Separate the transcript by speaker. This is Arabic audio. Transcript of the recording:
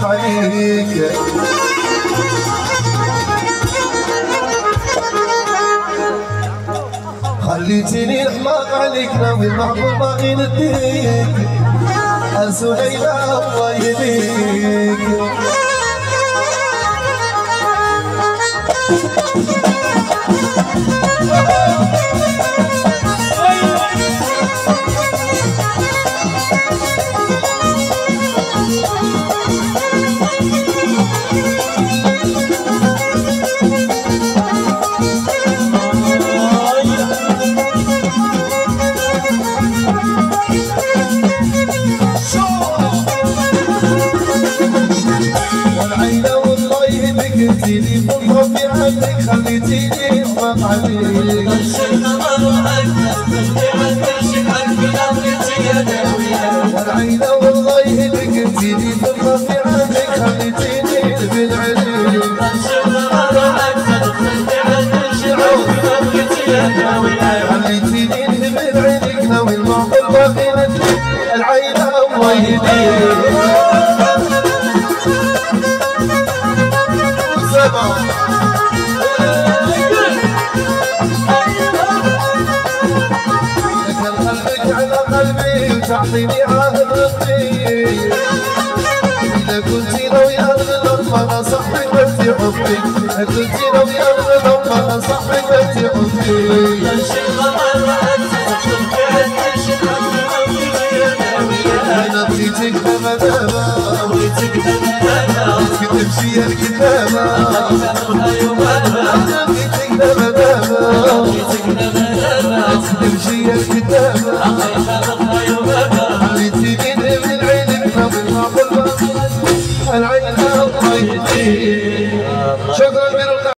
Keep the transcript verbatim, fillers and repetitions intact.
Speaker 1: عليك خليتيني نحماق عليك ناوي المحبوب باغي نديك أنسو ليلى الله يهديك خليتيني فوق في عندك خليتيني اطلق عليك الشيخ مروحك تخلي عندك شكلك بنظرتي يا داوية والعينة والله يهديك انتيني فوق في عندك خليتيني البن عليك الشيخ مروحك تخلي عندك شكلك بنظرتي يا داوية خليتيني البن عليك ناوي المعقول باغي نديك العينة الله يهديك تعطيني عهد ربي إذا كنتي ناوية الغضب أنا صاحبك بنتي حبي إذا كنتي ناوية الغضب أنا صاحبك بنتي حبي الشيخ مرحك تدخل في عند الشيخ أنا بغيتك دابا دابا بغيتك دابا دابا تكتب شي الكتابة أنا بغيتك دابا دابا بغيتك دابا دابا تكتب شي الكتابة العين الله يهديك شكرا